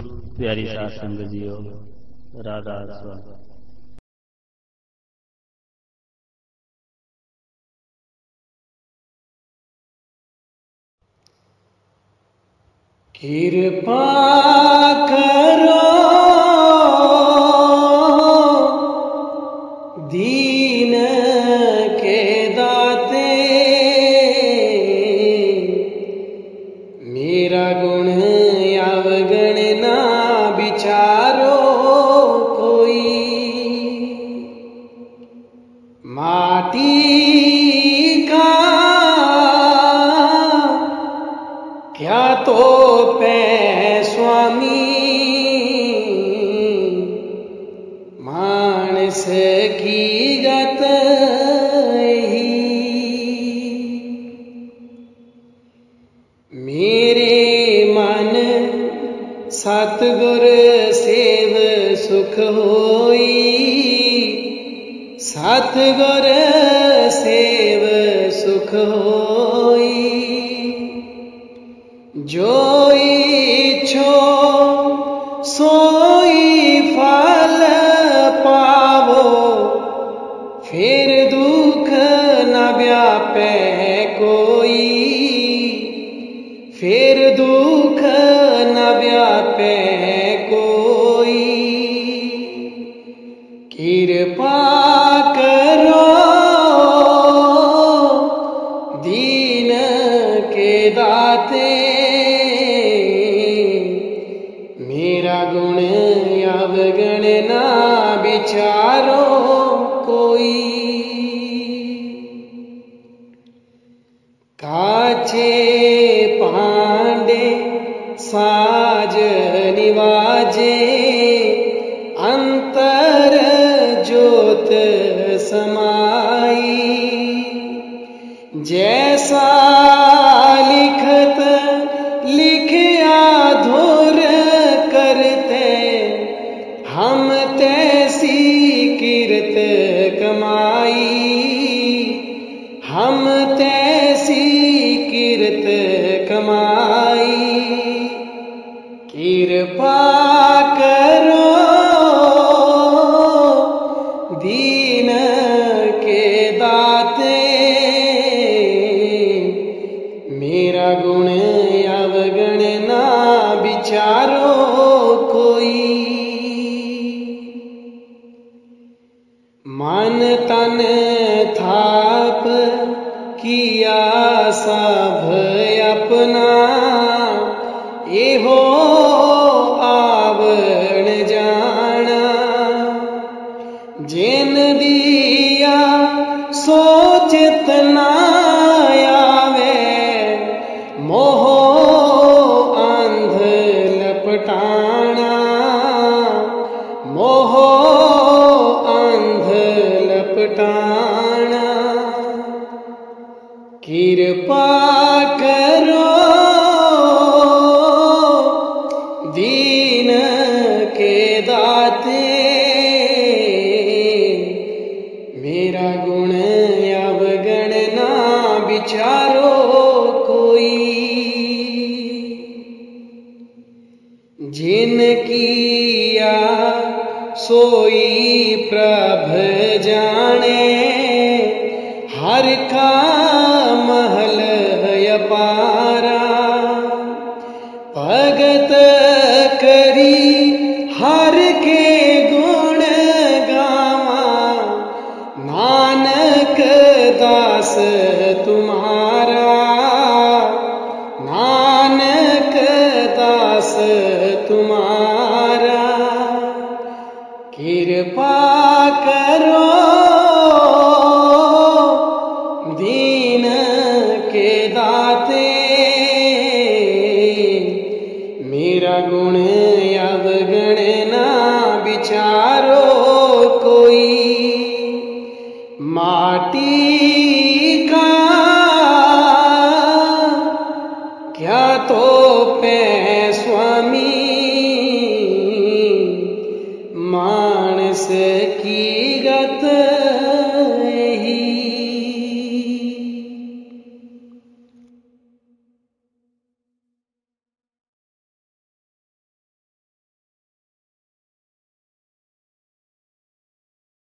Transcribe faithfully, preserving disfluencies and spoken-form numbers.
प्यारी साध संगत जीओ, राधा स्वामी। कृपा करो दीन के दाते, मेरा गुण अवगण ना विचारो कोई। माटी का क्या तो पै स्वामी, मानस की गत ही। मेरे मन सतगुर सेव सुख होई, सतगुर सेव सुख होई। जो इच्छो सोई फल पावो, फिर दुख न व्यापे कोई, फिर दुख न व्यापे कोई। कृपा करो दीन के दाते, मेरा गुण अवगण ना विचारो कोई। काचे पांडे साज निवाजे, अंतर ज्योत समाई। जैसा लिखत लिखया धुर करते, हम तैसी कीर्त कमाई, हम तैसी कीर्त कमाई। कृपा करो दीन के दाते, मेरा गुण अवगण ना विचारो कोई। मन तन थाप किया सब अपना, एहो आवण जाना। जिन दिया सोचित ना आवे, मोह अंध लपटाना, मोह अंध लपटाना। कृपा करो दीन के दाते, मेरा गुण अवगण ना विचारो कोई। जिन किया सोई प्रभ जाने, हर का महल अपारा। भगत करी हर के गुण गावा, नानक दास तुम्हारा, नानक दास तुम्हारा। कृपा करो दीन के दाते, मेरा गुण